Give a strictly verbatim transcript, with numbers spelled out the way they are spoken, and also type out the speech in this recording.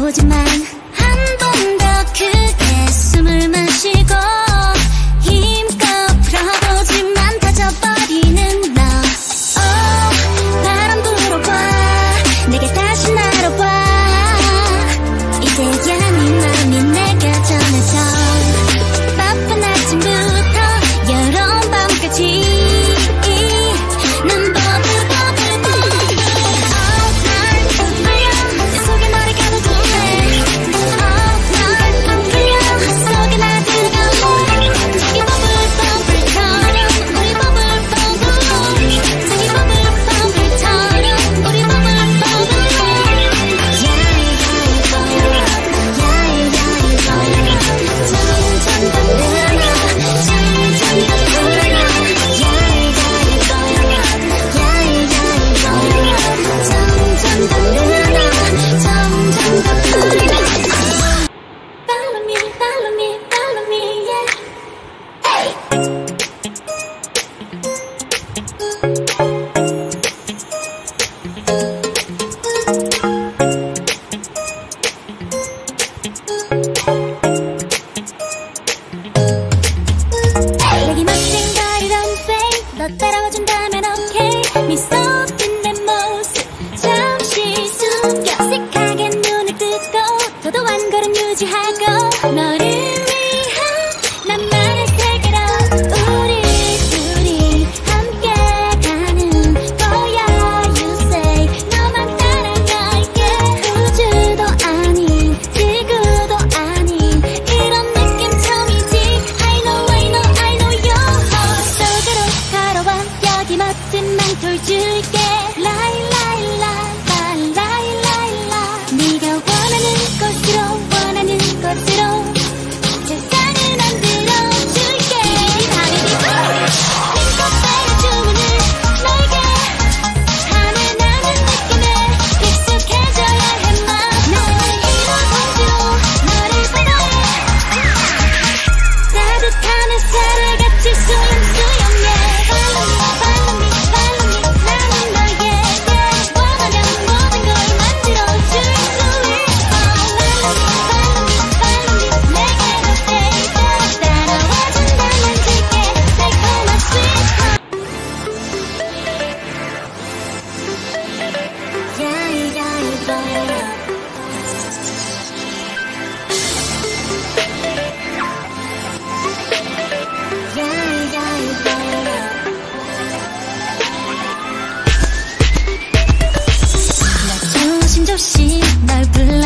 보지만 한 번 더 크게 숨을 마시고 힘껏 풀어보지만 다져버리는 너. oh, 바람 불어봐 내게 다시 날아와 이제야 네 마음이 내게 전해져. 바쁜 아침부터 여름 밤까지 내게 멋진 거리던 fame 너 따라와준다면 okay. 미소 띤 내 모습 잠시 숨겨 어색하게 눈을 뜨고 더도 한 걸음 유지하고 너를 위한 나만의 세계로 우리 둘이 함께 가는 거야. You say 너만 따라갈게. 우주도 아닌 지구도 아닌 이런 느낌 처음이지. I know I know I know your heart 속으로 걸어와 여기 멋진 망토를 줄게. 라일라일라 라일라일라 네가 원하는 곳으로 원하는 곳으로 세상을 만들어줄게. 하늘이 힘껏 빨간 주문을 너에게 하늘 나는 느낌에 익숙해져야 해. 마 너를 잃어보지로 너를 바라해. 따뜻한 햇살을 같이 수영 수영해. Follow me follow me follow me 나는 너에게 원하는 모든 걸 만들어줄 수 있어. Follow me follow me follow me 내게로 baby 따라와준다면 줄게 달콤한 sweet heart. Yeah yeah yeah yeah yeah yeah 나 조심조심 널 불러